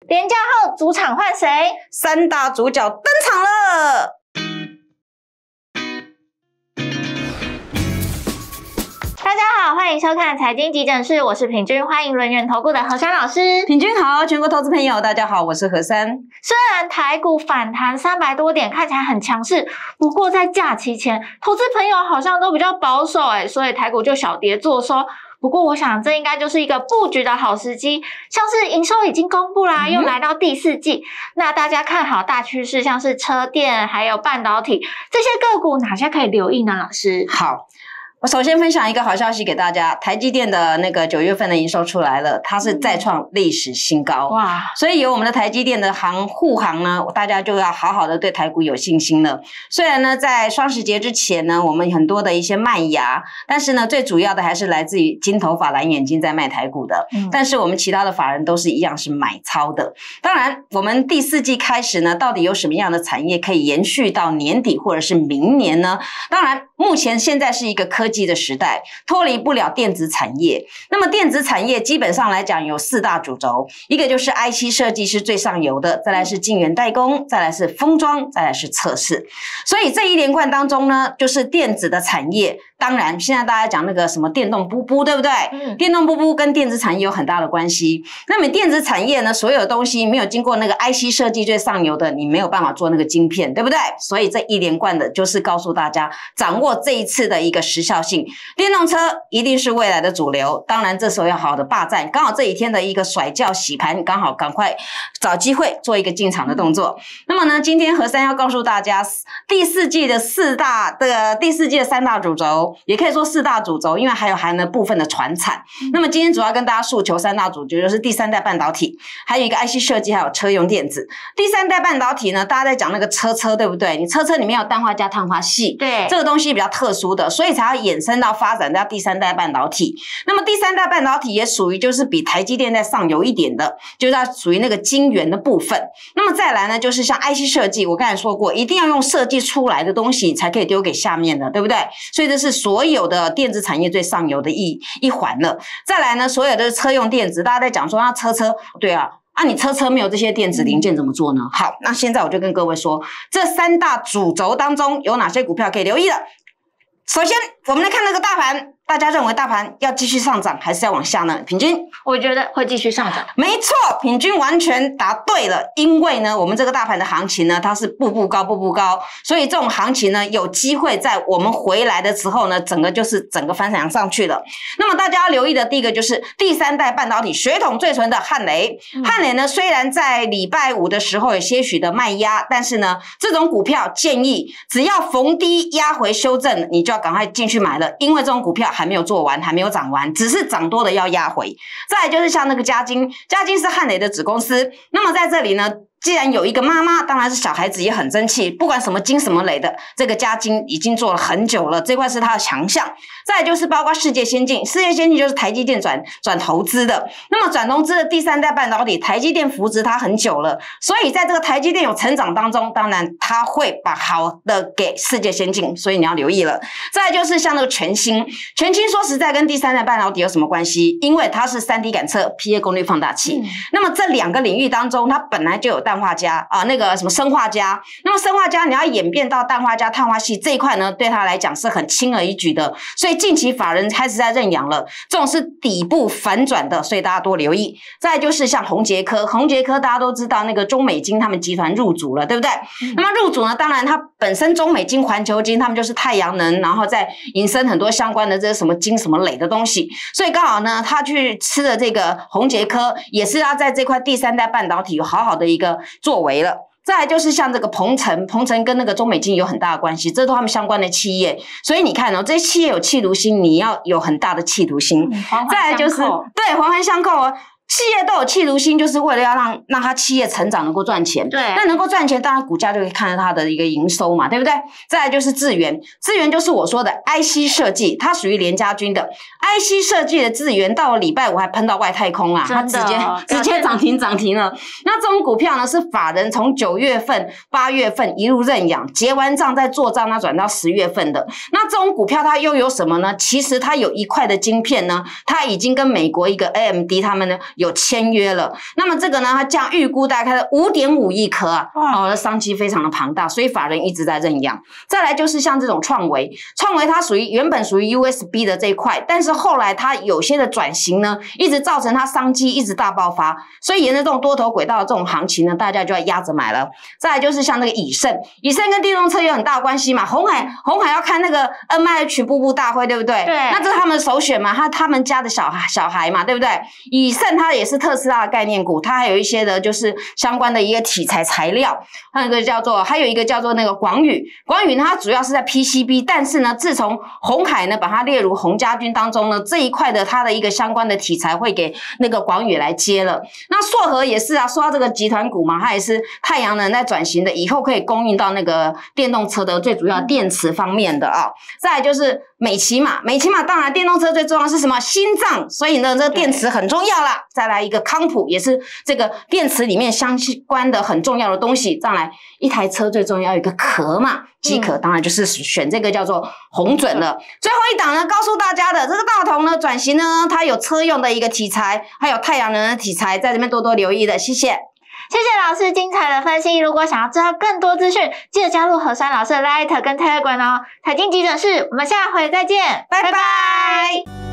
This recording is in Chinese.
连假后主场换谁？ 三大主角登场了。 大家好，欢迎收看财经急诊室，我是品君，欢迎轮源投顾的何珊老师。 品君好，全国投资朋友大家好，我是何珊。 虽然台股反弹300多点，看起来很强势，不过在假期前，投资朋友好像都比较保守所以台股就小跌作收。不过我想这应该就是一个布局的好时机，像是营收已经公布啦，又来到第4季，那大家看好大趋势，像是车电还有半导体这些个股，哪些可以留意呢？老师， 好。我首先分享一个好消息给大家，台积电的那个9月份的营收出来了，它是再创历史新高。哇！所以有我们的台积电的护航呢，大家就要好好的对台股有信心了。虽然呢，在双十节之前呢，我们很多的一些卖压，但是呢，最主要的还是来自于金头发蓝眼睛在卖台股的。但是我们其他的法人都是一样是买超的。当然，我们第4季开始呢，到底有什么样的产业可以延续到年底或者是明年呢？当然，目前现在是一个科技的时代，脱离不了电子产业。那么电子产业基本上来讲有4大主轴，一个就是 IC 设计是最上游的，再来是晶圆代工，再来是封装，再来是测试。所以这一连贯当中呢，就是电子的产业。当然，现在大家讲那个什么电动布，对不对？电动布跟电子产业有很大的关系。那么电子产业呢，所有的东西没有经过那个 IC 设计最上游的，你没有办法做那个晶片，对不对？所以这一连贯的就是告诉大家，掌握这一次的一个时效性，电动车一定是未来的主流。当然，这时候要好好的霸占，刚好这几天的一个甩轿洗盘，刚好赶快找机会做一个进场的动作。那么呢，今天何珊要告诉大家，第4季的3大主轴。也可以说4大主轴，因为还有含了部分的传产。那么今天主要跟大家诉求3大主轴，就是第3代半导体，还有一个 IC 设计，还有车用电子。第3代半导体呢，大家在讲那个车，对不对？你车里面有氮化镓、碳化矽，对，这个东西比较特殊的，所以才要衍生到发展到第3代半导体。那么第3代半导体也属于就是比台积电在上游一点的，就是它属于那个晶圆的部分。那么再来呢，就是像 IC 设计，我刚才说过，一定要用设计出来的东西才可以丢给下面的，对不对？所以这是所有的电子产业最上游的一环了。再来呢，所有的车用电子，大家在讲说车，对啊，你车没有这些电子零件怎么做呢？好，那现在我就跟各位说，这3大主轴当中有哪些股票可以留意的。首先，我们来看那个大盘。大家认为大盘要继续上涨还是要往下呢？品君， 我觉得会继续上涨。 没错，品君完全答对了。因为呢，我们这个大盘的行情呢，它是步步高，所以这种行情呢，有机会在我们回来的时候呢，整个翻扬上去了。那么大家要留意的第一个就是第3代半导体血统最纯的汉磊。汉磊呢，虽然在礼拜5的时候有些许的卖压，但是呢，这种股票建议只要逢低压回修正，你就要赶快进去买了，因为这种股票还没有做完，还没有涨完，只是涨多的要压回。再来就是像那个嘉晶是汉磊的子公司。那么在这里呢，既然有一个妈妈，当然是小孩子也很争气，不管什么金什么磊的，这个嘉晶已经做了很久了，这块是它的强项。再来就是包括世界先进就是台积电转投资的。那么转投资的第3代半导体，台积电扶植它很久了，所以在这个台积电有成长当中，当然它会把好的给世界先进，所以你要留意了。再来就是像那个全新说实在跟第3代半导体有什么关系？因为它是 3D 感测 PA 功率放大器。那么这2个领域当中，它本来就有氮化镓那个什么砷化镓。那么砷化镓你要演变到氮化镓、碳化矽这一块呢，对它来讲是很轻而易举的。所以近期法人开始在认养了，这种是底部反转的，所以大家多留意。再来就是像宏捷科大家都知道那个中美金他们集团入主了，对不对？那么入主呢，当然它本身中美金、环球金他们就是太阳能，然后再引申很多相关的这些什么金什么磊的东西，所以刚好呢，他去吃的这个宏捷科也是要在这块第3代半导体有好好的一个作为了。再来就是像这个鹏程跟那个中美金有很大的关系，这都他们相关的企业，所以你看这些企业有企图心，你要有很大的企图心。再来就是对，环环相扣哦。企业都有企图心，就是为了要让它企业成长能够赚钱。对，那能够赚钱，当然股价就可以看到它的一个营收嘛，对不对？再来就是智原就是我说的 IC 设计，它属于联家军的 IC 设计的智原，到了礼拜5还喷到外太空啊，它直接涨停了。那这种股票呢，是法人从9月份、8月份一路认养，结完账再做账，它转到10月份的。那这种股票它又有什么呢？其实它有一块的晶片呢，它已经跟美国一个 AMD 他们呢有签约了。那么这个呢，它这样预估大概是5.5亿颗啊，哦，商机非常的庞大，所以法人一直在认养。再来就是像这种创维它原本属于 USB 的这一块，但是后来它有些的转型呢，一直造成它商机一直大爆发，所以沿着这种多头轨道的这种行情呢，大家就要压着买了。再来就是像那个以盛跟电动车有很大的关系嘛，鸿海要看那个 NIH 步步大会，对不对？ 对， 那这是他们的首选嘛，他们家的小孩嘛，对不对？以盛它也是特斯拉的概念股，它还有一些的就是相关的一个题材材料，还有一个叫做那个广宇呢，它主要是在 PCB， 但是呢，自从鸿海呢把它列入鸿家军当中呢，这一块的它的一个相关的题材会给那个广宇来接了。那硕禾也是啊，说到这个集团股嘛，它也是太阳能在转型的，以后可以供应到那个电动车的最主要电池方面的啊。再来就是美骑马当然电动车最重要是什么？心脏，所以呢这个电池很重要啦。再来一个康普，也是这个电池里面相关的很重要的东西。再来一台车最重要有一个壳嘛，机壳当然就是选这个叫做鸿准了。最后一档呢，告诉大家的这个大同呢转型呢，它有车用的一个题材，还有太阳能的题材，在这边多多留意的，谢谢。 谢谢老师精彩的分析。如果想要知道更多资讯，记得加入和珊老师的 Light 跟 Telegram 哦。财经急诊室，我们下回再见， 拜拜。